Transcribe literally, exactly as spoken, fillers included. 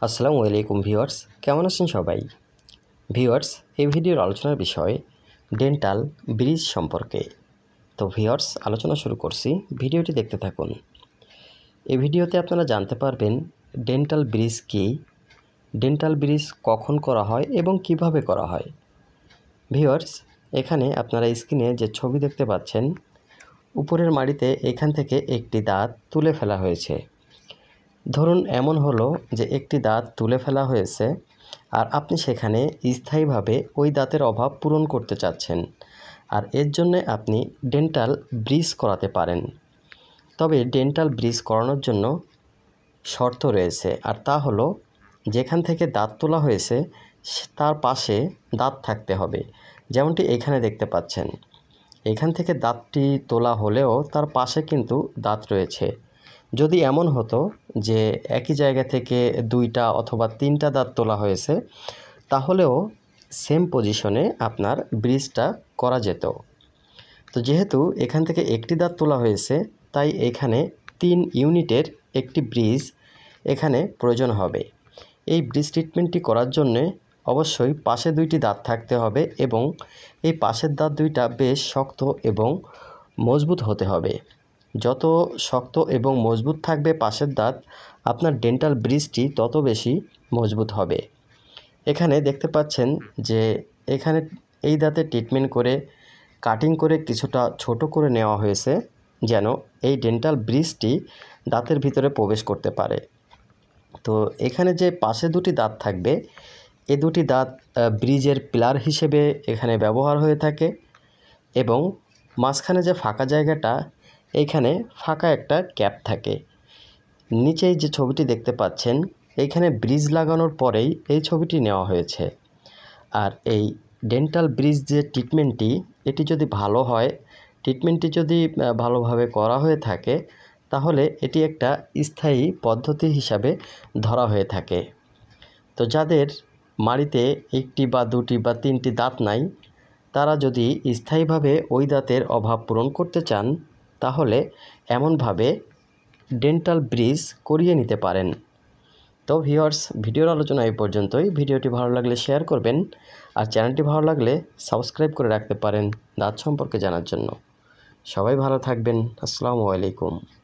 আসসালামু আলাইকুম ভিউয়ার্স, কেমন আছেন সবাই? ভিউয়ার্স, এই ভিডিওর আলোচনার বিষয় ডেন্টাল ব্রিজ সম্পর্কে। তো ভিউয়ার্স, আলোচনা শুরু করছি, ভিডিওটি দেখতে থাকুন। এই ভিডিওতে আপনারা জানতে পারবেন ডেন্টাল ব্রিজ কী, ডেন্টাল ব্রিজ কখন করা হয় এবং কিভাবে করা হয়। ভিউয়ার্স, এখানে আপনারা স্ক্রিনে যে ছবি দেখতে পাচ্ছেন, উপরের মাড়িতে এখান থেকে একটি দাঁত তুলে ফেলা হয়েছে। ধরুন এমন হলো যে একটি দাঁত তুলে ফেলা হয়েছে আর আপনি সেখানে স্থায়ীভাবে ওই দাঁতের অভাব পূরণ করতে চাচ্ছেন, আর এর জন্যে আপনি ডেন্টাল ব্রিজ করাতে পারেন। তবে ডেন্টাল ব্রিজ করানোর জন্য শর্ত রয়েছে, আর তা হলো যেখান থেকে দাঁত তোলা হয়েছে তার পাশে দাঁত থাকতে হবে। যেমনটি এখানে দেখতে পাচ্ছেন, এখান থেকে দাঁতটি তোলা হলেও তার পাশে কিন্তু দাঁত রয়েছে। যদি এমন হতো যে একই জায়গা থেকে দুইটা অথবা তিনটা দাঁত তোলা হয়েছে, তাহলেও সেম পজিশনে আপনার ব্রিজটা করা যেত। তো যেহেতু এখান থেকে একটি দাঁত তোলা হয়েছে, তাই এখানে তিন ইউনিটের একটি ব্রিজ এখানে প্রয়োজন হবে। এই ব্রিজ ট্রিটমেন্টটি করার জন্যে অবশ্যই পাশে দুইটি দাঁত থাকতে হবে এবং এই পাশের দাঁত দুইটা বেশ শক্ত এবং মজবুত হতে হবে। যত শক্ত এবং মজবুত থাকবে পাশের দাঁত, আপনার ডেন্টাল ব্রিজটি তত বেশি মজবুত হবে। এখানে দেখতে পাচ্ছেন যে এখানে এই দাঁতে ট্রিটমেন্ট করে কাটিং করে কিছুটা ছোট করে নেওয়া হয়েছে, যেন এই ডেন্টাল ব্রিজটি দাঁতের ভিতরে প্রবেশ করতে পারে। তো এখানে যে পাশে দুটি দাঁত থাকবে, এ দুটি দাঁত ব্রিজের পিলার হিসেবে এখানে ব্যবহার হয়ে থাকে এবং মাঝখানে যে ফাঁকা জায়গাটা, এইখানে ফাঁকা একটা ক্যাপ থাকে। নিচেই যে ছবিটি দেখতে পাচ্ছেন, এইখানে ব্রিজ লাগানোর পরেই এই ছবিটি নেওয়া হয়েছে। আর এই ডেন্টাল ব্রিজ যে ট্রিটমেন্টটি, এটি যদি ভালো হয়, ট্রিটমেন্টটি যদি ভালোভাবে করা হয়ে থাকে, তাহলে এটি একটা স্থায়ী পদ্ধতি হিসাবে ধরা হয়ে থাকে। তো যাদের মাড়িতে একটি বা দুটি বা তিনটি দাঁত নাই, তারা যদি স্থায়ীভাবে ওই দাঁতের অভাব পূরণ করতে চান, তাহলে এমনভাবে ডেন্টাল ব্রিজ করিয়ে নিতে পারেন। তো ভিউয়ার্স, ভিডিওর আলোচনা এই পর্যন্তই। ভিডিওটি ভালো লাগলে শেয়ার করবেন, আর চ্যানেলটি ভালো লাগলে সাবস্ক্রাইব করে রাখতে পারেন দাঁত সম্পর্কে জানার জন্য। সবাই ভালো থাকবেন। আসসালামু আলাইকুম।